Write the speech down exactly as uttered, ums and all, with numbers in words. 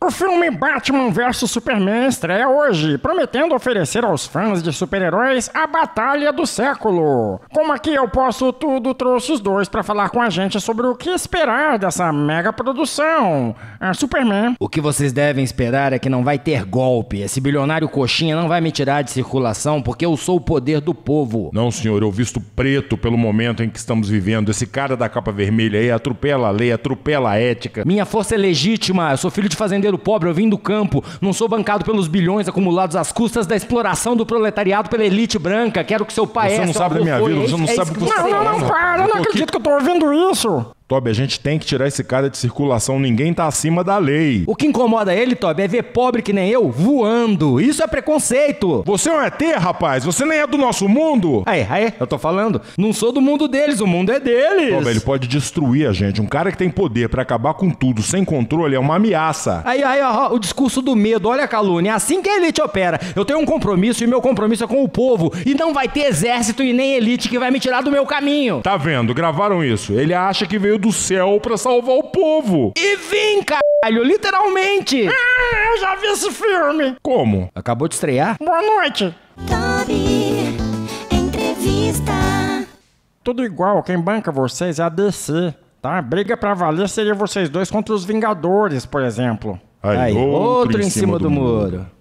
O filme Batman versus Superman estreia hoje, prometendo oferecer aos fãs de super-heróis a batalha do século. Como aqui eu posso tudo, trouxe os dois pra falar com a gente sobre o que esperar dessa mega produção. A Superman. O que vocês devem esperar é que não vai ter golpe. Esse bilionário coxinha não vai me tirar de circulação porque eu sou o poder do povo. Não, senhor, eu visto preto pelo momento em que estamos vivendo. Esse cara da capa vermelha aí atropela a lei, atropela a ética. Minha força é legítima. Eu sou filho de fazendeiro pobre, eu vim do campo. Não sou bancado pelos bilhões acumulados às custas da exploração do proletariado pela elite branca. Quero que seu pai é. Você não sabe da minha vida, você não sabe o que você tá falando. Não, não, não, para, eu não acredito que eu tô ouvindo isso. Toby, a gente tem que tirar esse cara de circulação, ninguém tá acima da lei. O que incomoda ele, Toby, é ver pobre que nem eu voando. Isso é preconceito. Você é um E T, rapaz, você nem é do nosso mundo. Aí, aí, eu tô falando. Não sou do mundo deles, o mundo é deles. Toby, ele pode destruir a gente. Um cara que tem poder pra acabar com tudo, sem controle, é uma ameaça. Aí, aí, ó, o discurso do medo, olha a calúnia, é assim que a elite opera. Eu tenho um compromisso e meu compromisso é com o povo. E não vai ter exército e nem elite que vai me tirar do meu caminho. Tá vendo, gravaram isso. Ele acha que veio do céu pra salvar o povo. E vim, caralho, literalmente. Ah, eu já vi esse filme. Como? Acabou de estrear? Boa noite. Toby, entrevista. Tudo igual, quem banca vocês é a D C, tá? Briga pra valer seria vocês dois contra os Vingadores, por exemplo. Aí, Aí, outro, outro em cima do muro.